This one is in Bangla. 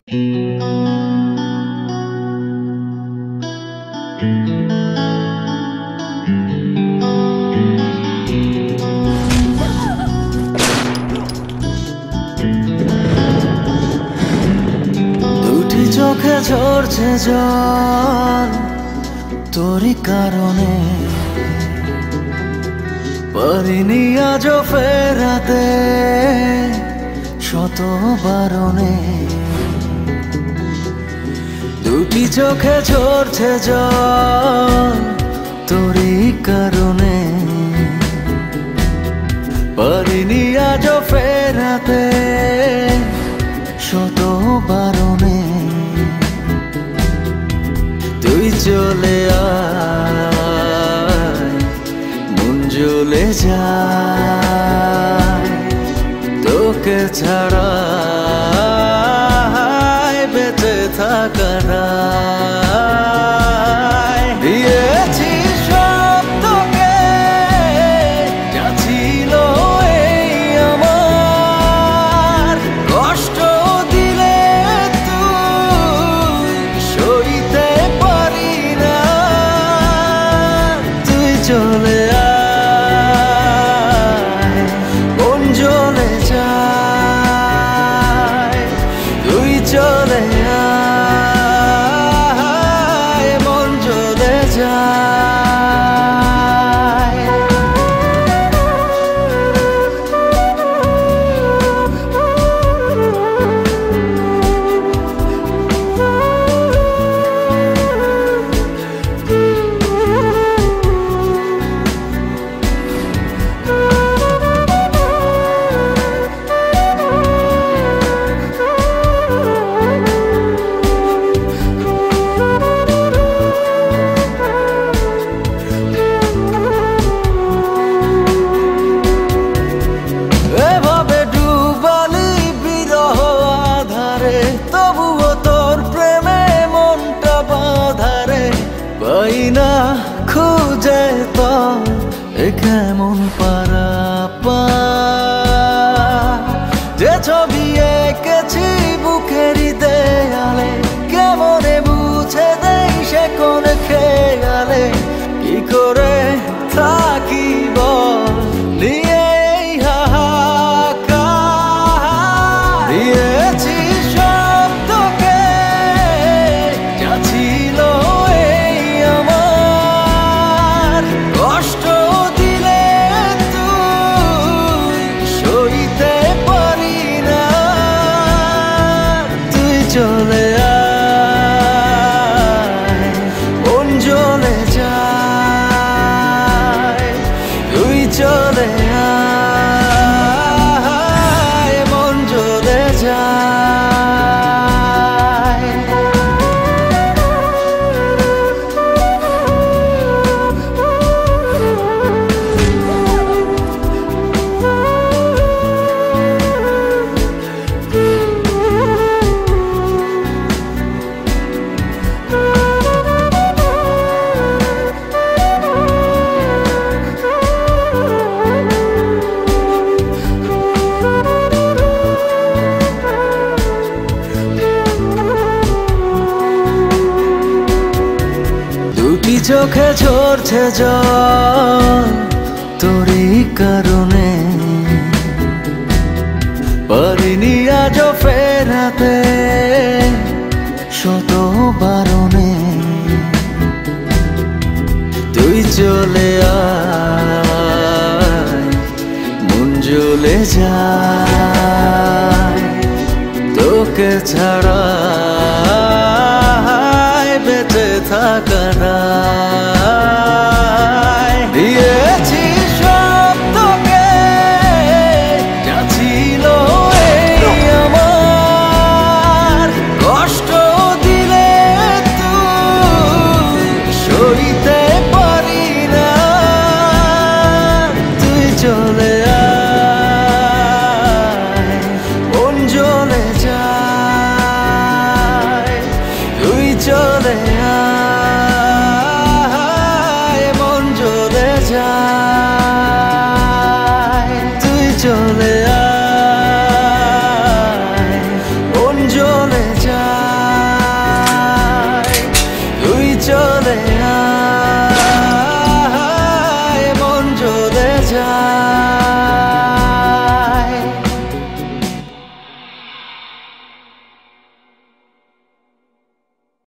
দুটি চোখে ঝরছে জল তোরই কারণে, পারিনি আজও ফেরাতে শত বারণে। দুটি চোখে ঝরছে জল তোরই কারণে, পারিনি আজও ফেরাতে শত বারণে। তুই চলে আয়, মন জ্বলে যায়, তোকে ছাড়া বেঁচে থাকা দায়। দিয়েছি সব তোকে, যা ছিল এই আমার, কষ্ট দিলে তুই সইতে পারি না। তুই চলে আয়, মন জ্বলে যায়, তুই চলে আয়, মন জ্বলে যায়। এভাবে ডুবালি বিরহ আধারে, তবুও তোর প্রেমে মনটা বাঁধারে। পাই না খুঁজে তো এ কেমন পারাপার, যে ছবি এঁকেছি বুকেরই দেয়ালে, কেমনে বুঝে দেই সে কোন খেয়ালে। কি করে থাকি বল নিয়ে এই হাহাকার। দিয়েছি সব তোকে, যা ছিল এই আমার, কষ্ট দিলে তুই সইতে পারি না। তুই চলে আয়, মন জ্বলে যায়, তুই চলে আয়, মন জ্বলে যায়। দুটি চোখে ঝরছে জল তোরই কারণে, পারিনি আজও ফেরাতে শত বারণে। তুই চলে আয়, মন জ্বলে যায়, তোকে ছাড়া